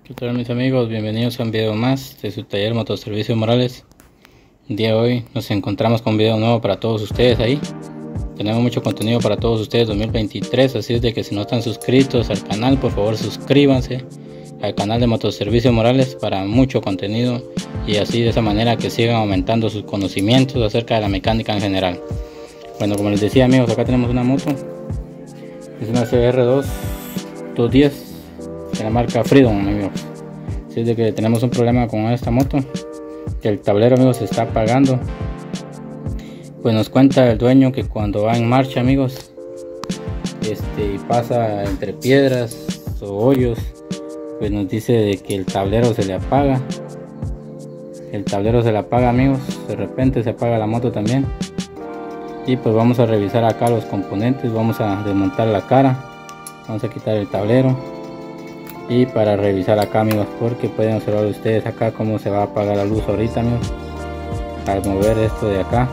¿Qué tal mis amigos? Bienvenidos a un video más de su taller Motoservicio Morales. El día de hoy nos encontramos con un video nuevo para todos ustedes ahí. Tenemos mucho contenido para todos ustedes 2023, así es de que si no están suscritos al canal, por favor suscríbanse al canal de Motoservicio Morales para mucho contenido y así de esa manera que sigan aumentando sus conocimientos acerca de la mecánica en general. Bueno, como les decía amigos, acá tenemos una moto, es una CR2 210 de la marca Freedom amigos. Así es de que tenemos un problema con esta moto, que el tablero amigos se está apagando. Pues nos cuenta el dueño que cuando va en marcha amigos, y pasa entre piedras o hoyos, pues nos dice de que el tablero se le apaga. El tablero se le apaga amigos, de repente se apaga la moto también. Y pues vamos a revisar acá los componentes, vamos a desmontar la cara, vamos a quitar el tablero. Y para revisar acá amigos, porque pueden observar ustedes acá cómo se va a apagar la luz ahorita amigos, al mover esto de acá.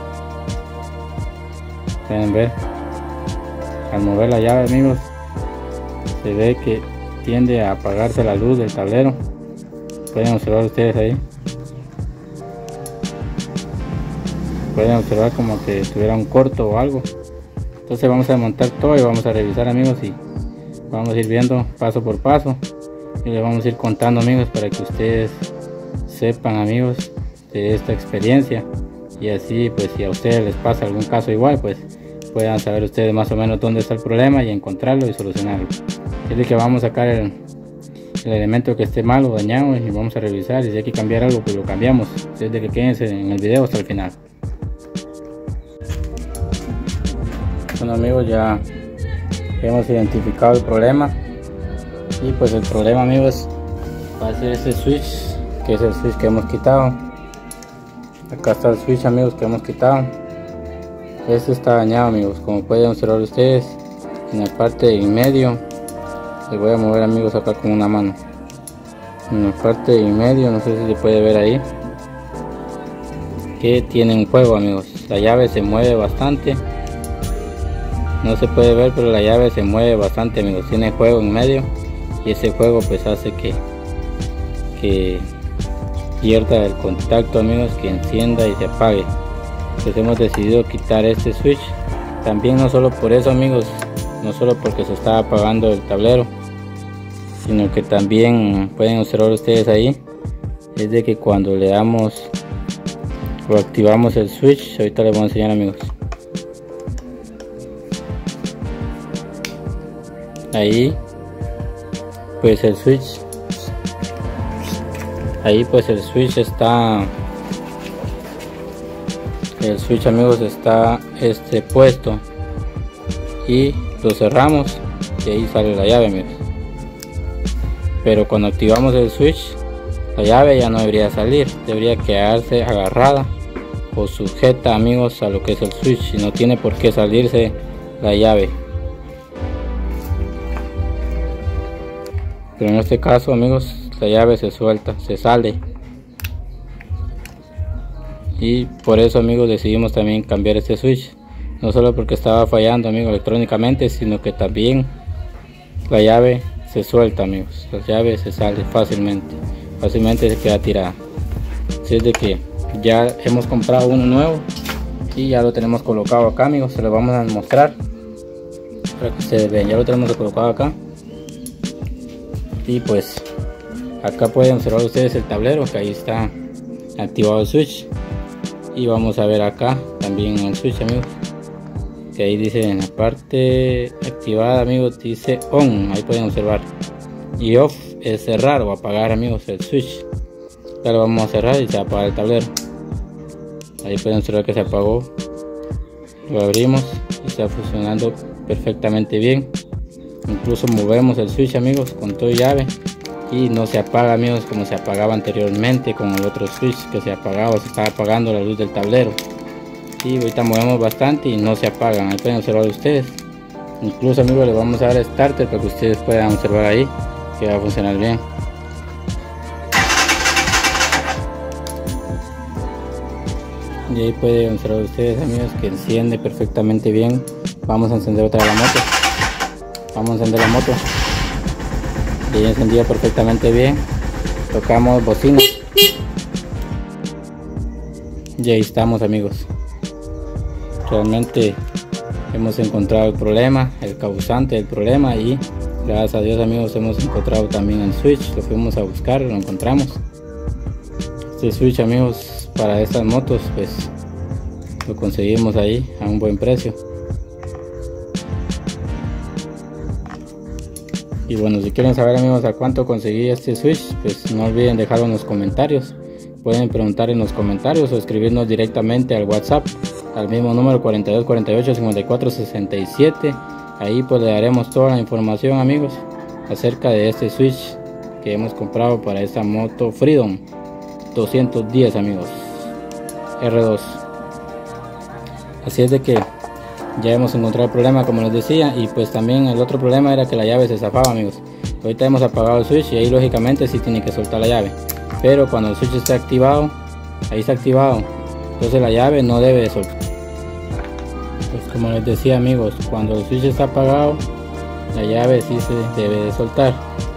Pueden ver, al mover la llave amigos, se ve que tiende a apagarse la luz del tablero. Pueden observar ustedes ahí, pueden observar como que tuviera un corto o algo. Entonces vamos a desmontar todo y vamos a revisar amigos, y vamos a ir viendo paso por paso y les vamos a ir contando amigos, para que ustedes sepan amigos de esta experiencia, y así pues si a ustedes les pasa algún caso igual, pues puedan saber ustedes más o menos dónde está el problema y encontrarlo y solucionarlo. Es de que vamos a sacar el elemento que esté mal o dañado y vamos a revisar, y si hay que cambiar algo pues lo cambiamos. Es de que quédense en el video hasta el final. Bueno amigos, ya hemos identificado el problema, y pues el problema amigos va a ser este switch, que es el switch que hemos quitado. Acá está el switch amigos que hemos quitado. Este está dañado amigos, como pueden observar ustedes en la parte de en medio. Les voy a mover amigos acá con una mano. En la parte de en medio, no sé si se puede ver ahí, que tiene un juego amigos. La llave se mueve bastante, no se puede ver, pero la llave se mueve bastante amigos, tiene juego en medio, y ese juego pues hace que pierda el contacto amigos, que encienda y se apague. Pues hemos decidido quitar este switch. También no solo por eso amigos, no solo porque se está apagando el tablero, sino que también pueden observar ustedes ahí, es de que cuando le damos o activamos el switch, ahorita les voy a enseñar amigos, ahí pues el switch, está, el switch amigos está puesto, y lo cerramos y ahí sale la llave amigos. Pero cuando activamos el switch, la llave ya no debería salir, debería quedarse agarrada o sujeta amigos a lo que es el switch, y no tiene por qué salirse la llave. Pero en este caso amigos, la llave se suelta, se sale, y por eso amigos decidimos también cambiar este switch. No solo porque estaba fallando amigos electrónicamente, sino que también la llave se suelta amigos, la llave se sale fácilmente se queda tirada. Así es de que ya hemos comprado uno nuevo y ya lo tenemos colocado acá amigos, se lo vamos a mostrar para que ustedes vean. Ya lo tenemos colocado acá, y pues acá pueden observar ustedes el tablero, que ahí está activado el switch, y vamos a ver acá también el switch amigos, que ahí dice en la parte activada amigos, dice on, ahí pueden observar, y off es cerrar o apagar amigos el switch. Ya lo vamos a cerrar y se apaga el tablero. Ahí pueden observar que se apagó, lo abrimos y está funcionando perfectamente bien. Incluso movemos el switch amigos con todo llave y no se apaga amigos como se apagaba anteriormente con el otro switch, que se apagaba, se estaba apagando la luz del tablero. Y ahorita movemos bastante y no se apagan, ahí pueden observar ustedes. Incluso amigos les vamos a dar starter para que ustedes puedan observar ahí que va a funcionar bien. Y ahí pueden observar ustedes amigos que enciende perfectamente bien. Vamos a encender otra vez la moto. Vamos a encender la moto. Y encendida perfectamente bien. tocamos bocina y ahí estamos, amigos. Realmente hemos encontrado el problema, el causante del problema, y gracias a Dios, amigos, hemos encontrado también el switch. Lo fuimos a buscar, lo encontramos. Este switch, amigos, para estas motos pues lo conseguimos ahí a un buen precio. Y bueno, si quieren saber, amigos, a cuánto conseguí este switch, pues no olviden dejarlo en los comentarios. Pueden preguntar en los comentarios o escribirnos directamente al WhatsApp al mismo número 4248-5467. Ahí pues le daremos toda la información, amigos, acerca de este switch que hemos comprado para esta moto Freedom 210, amigos, R2. Así es de que ya hemos encontrado el problema, como les decía, y pues también el otro problema era que la llave se zafaba, amigos. Ahorita hemos apagado el switch y ahí lógicamente sí tiene que soltar la llave, pero cuando el switch está activado, ahí está activado, entonces la llave no debe de soltar. Pues como les decía, amigos, cuando el switch está apagado, la llave sí se debe de soltar.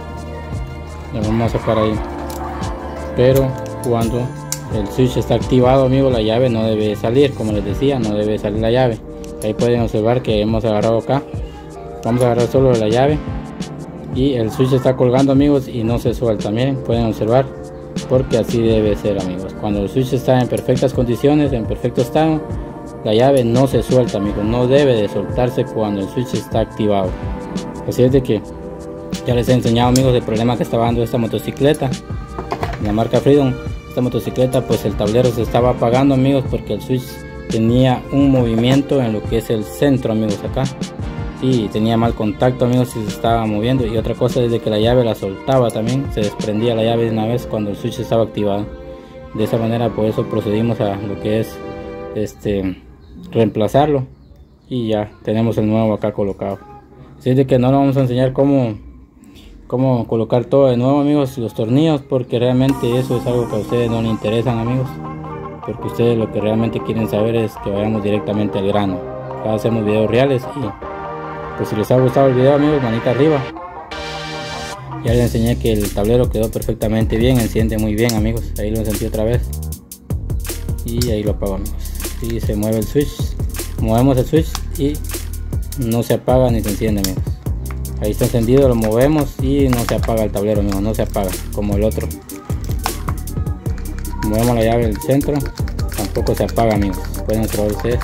La vamos a sacar ahí, pero cuando el switch está activado, amigos, la llave no debe salir. Como les decía, no debe salir la llave. Ahí pueden observar que hemos agarrado acá, vamos a agarrar solo la llave y el switch está colgando, amigos, y no se suelta. Miren, pueden observar, porque así debe ser, amigos. Cuando el switch está en perfectas condiciones, en perfecto estado, la llave no se suelta, amigos, no debe de soltarse cuando el switch está activado. Así es de que ya les he enseñado, amigos, el problema que estaba dando esta motocicleta, la marca Freedom. Esta motocicleta, pues el tablero se estaba apagando, amigos, porque el switch tenía un movimiento en lo que es el centro, amigos, acá, y tenía mal contacto, amigos, y se estaba moviendo. Y otra cosa es de que la llave la soltaba también, se desprendía la llave de una vez cuando el switch estaba activado. De esa manera, por eso procedimos a lo que es reemplazarlo, y ya tenemos el nuevo acá colocado. Así es de que no le vamos a enseñar cómo colocar todo de nuevo, amigos, los tornillos, porque realmente eso es algo que a ustedes no les interesan, amigos, porque ustedes lo que realmente quieren saber es que vayamos directamente al grano. Acá hacemos videos reales, y pues si les ha gustado el video, amigos, manita arriba. Ya les enseñé que el tablero quedó perfectamente bien, enciende muy bien, amigos. Ahí lo encendí otra vez y ahí lo apago, amigos. Y se mueve el switch, movemos el switch y no se apaga ni se enciende, amigos. Ahí está encendido, lo movemos y no se apaga el tablero, amigos, no se apaga como el otro. Movemos la llave del centro, tampoco se apaga, amigos. Pueden observar ustedes.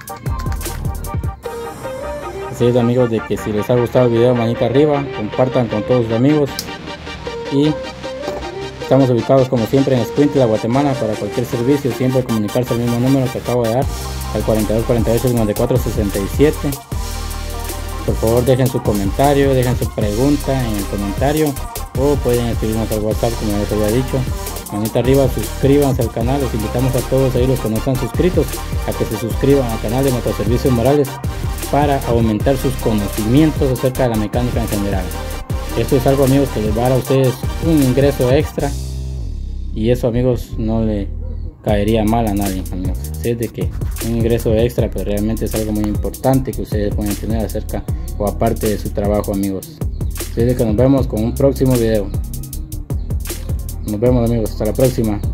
Así es, amigos, de que si les ha gustado el video, manita arriba, compartan con todos sus amigos. Y estamos ubicados como siempre en Escuintla, Guatemala. Para cualquier servicio siempre comunicarse al mismo número que acabo de dar, al 4248-5467. Por favor, dejen su comentario, dejen su pregunta en el comentario, o pueden escribirnos al WhatsApp, como ya les había dicho. Manita arriba, suscríbanse al canal. Les invitamos a todos ahí, los que no están suscritos, a que se suscriban al canal de Motoservicios Morales para aumentar sus conocimientos acerca de la mecánica en general. Esto es algo, amigos, que les va a dar a ustedes un ingreso extra, y eso, amigos, no le caería mal a nadie, amigos. Así es de que un ingreso extra, pues realmente es algo muy importante que ustedes pueden tener acerca o aparte de su trabajo, amigos. Así es de que nos vemos con un próximo video. Nos vemos, amigos, hasta la próxima.